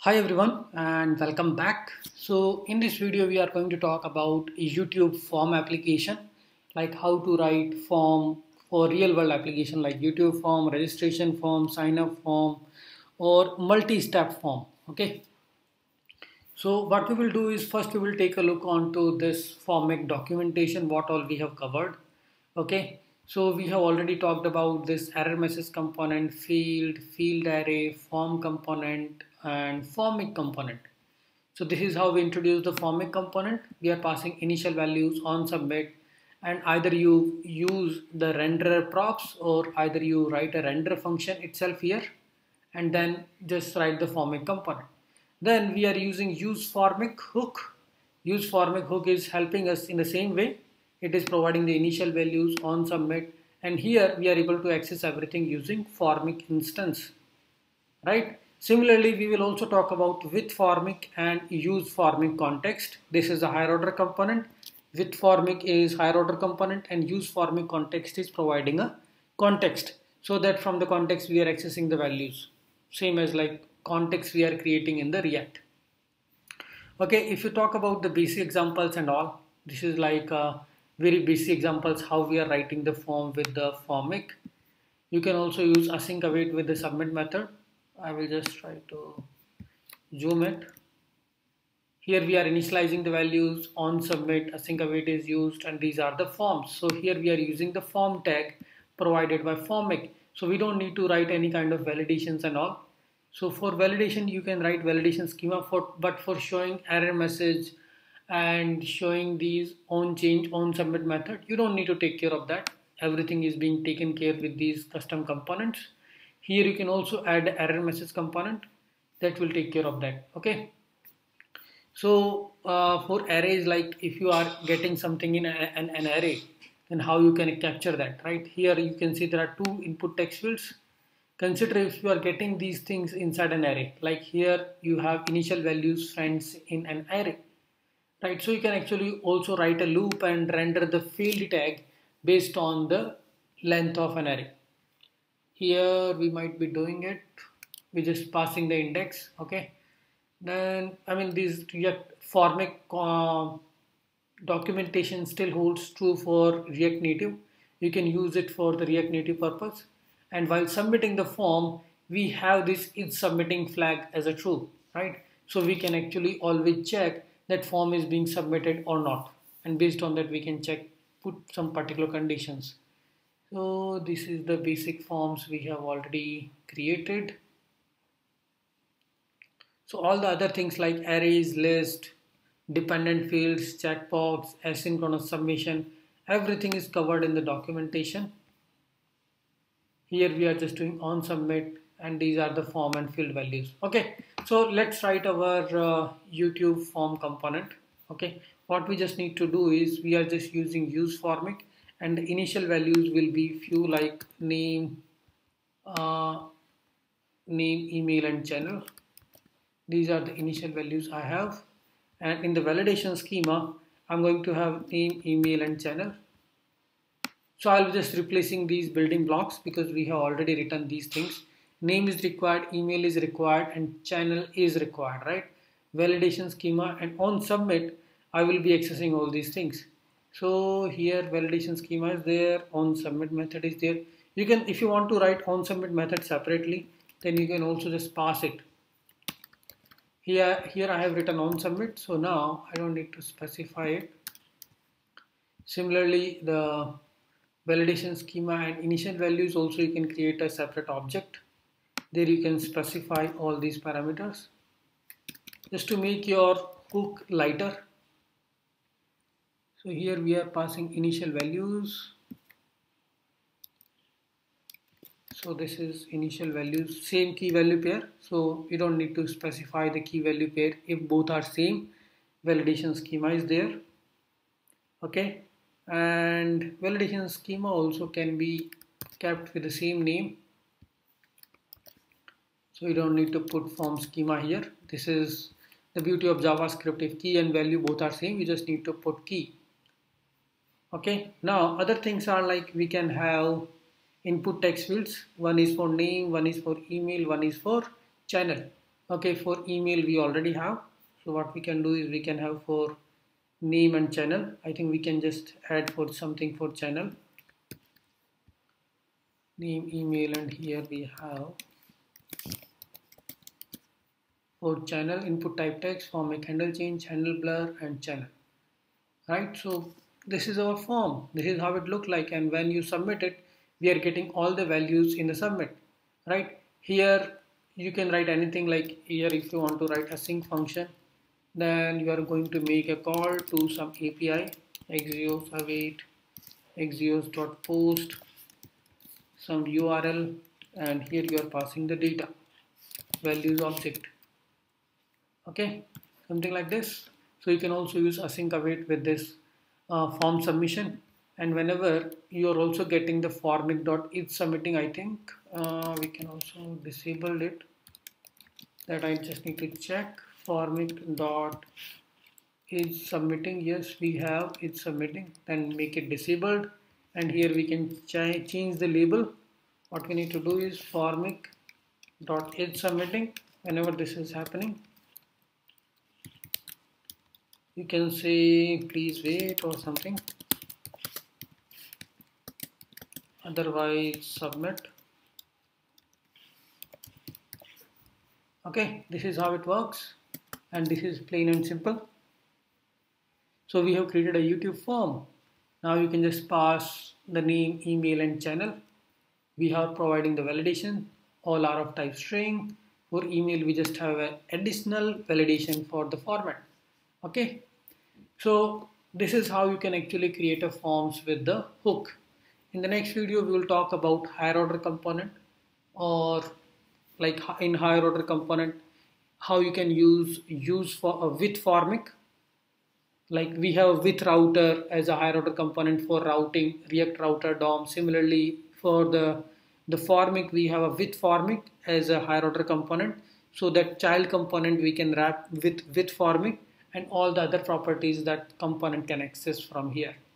Hi everyone and welcome back. So in this video we are going to talk about YouTube form application, like how to write form for real world application like YouTube form, registration form, sign up form or multi-step form. Okay. So what we will do is first we will take a look onto this formic documentation, what all we have covered. Okay, so we have already talked about this error message component, field array, form component and formic component. So this is how we introduce the formic component. We are passing initial values on submit, and either you use the renderer props or either you write a render function itself here and then just write the formic component. Then we are using use formic hook. Use formic hook is helping us in the same way. It is providing the initial values on submit, and here we are able to access everything using formic instance, right? Similarly, we will also talk about with formic and use formic context. This is a higher order component. With formic is higher order component and use formic context is providing a context, so that from the context we are accessing the values. Same as like context we are creating in the React. Okay, if you talk about the basic examples and all, this is like very basic examples how we are writing the form with the formic. You can also use async await with the submit method. I will just try to zoom it. Here we are initializing the values on submit, async await is used, and these are the forms. So here we are using the form tag provided by formic. So we don't need to write any kind of validations and all. So for validation, you can write validation schema but for showing error message and showing these on change on submit method, you don't need to take care of that. Everything is being taken care with these custom components. Here you can also add error message component that will take care of that. Okay. So for arrays, like if you are getting something in an array, then how you can capture that, right? Here you can see there are two input text fields. Consider if you are getting these things inside an array, like here you have initial values friends in an array, right? So you can actually also write a loop and render the field tag based on the length of an array. Here we might be doing it, we're just passing the index. Okay, then I mean these React formic documentation still holds true for React Native. You can use it for the React Native purpose, and while submitting the form we have this is submitting flag as a true, right? So we can actually always check that form is being submitted or not, and based on that we can check, put some particular conditions. So this is the basic forms we have already created. So all the other things like arrays, list, dependent fields, checkbox, asynchronous submission, everything is covered in the documentation. Here we are just doing on submit, and these are the form and field values. Okay, so let's write our YouTube form component. Okay, what we just need to do is we are just using use formic, and the initial values will be few like name, uh, email and channel. These are the initial values I have, and in the validation schema I'm going to have name, email and channel. So I'll be just replacing these building blocks because we have already written these things. Name is required, email is required and channel is required, right? Validation schema, and on submit I will be accessing all these things. So here validation schema is there, on submit method is there. You can, if you want to write on submit method separately, then you can also just pass it. Here I have written on submit, so now I don't need to specify it. Similarly, the validation schema and initial values also you can create a separate object. There you can specify all these parameters just to make your hook lighter. So here we are passing initial values. So this is initial values, same key value pair. So you don't need to specify the key value pair if both are same. Validation schema is there. Okay, and validation schema also can be kept with the same name. So you don't need to put form schema here. This is the beauty of JavaScript. If key and value both are same, you just need to put key. Okay, now other things are like we can have input text fields. One is for name, one is for email, one is for channel. Okay, for email we already have. So what we can do is we can have for name and channel. I think we can just add for something for channel, name, email, and here we have for channel input type text, format handle change, handle blur, and channel. Right, so this is our form. This is how it look like, and when you submit it, we are getting all the values in the submit. Right here you can write anything, like here if you want to write a sync function, then you are going to make a call to some API, axios await axios.post some URL, and here you are passing the data values object. Okay, something like this. So you can also use async await with this form submission, and whenever you are also getting the formic.is submitting, I think we can also disable it. That I just need to check. Formic.is submitting, yes we have it's submitting, then make it disabled, and here we can change the label. What we need to do is formic.is submitting. Whenever this is happening, you can say please wait or something, otherwise submit. Okay, this is how it works, and this is plain and simple. So we have created a YouTube form. Now you can just pass the name, email, and channel. We are providing the validation, all are of type string. For email we just have an additional validation for the format. Okay, so this is how you can actually create a forms with the hook. In the next video we will talk about higher order component, or like in higher order component how you can use for a with formic. Like we have with router as a higher order component for routing, React router DOM. Similarly for the formic we have a with formic as a higher order component, so that child component we can wrap with formic, and all the other properties that component can access from here.